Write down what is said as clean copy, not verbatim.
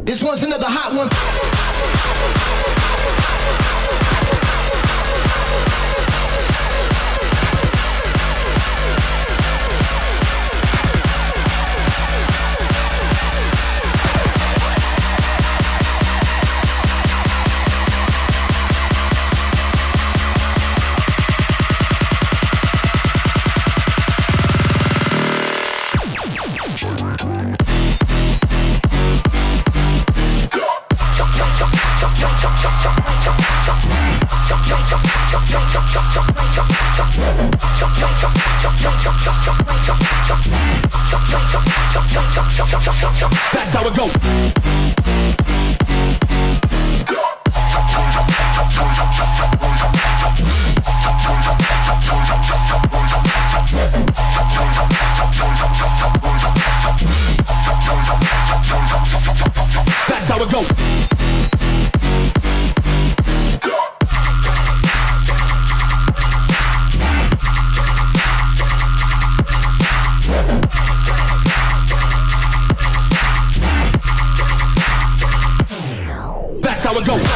This one's another hot one. That's how it goes. That's how it goes. That's how it goes.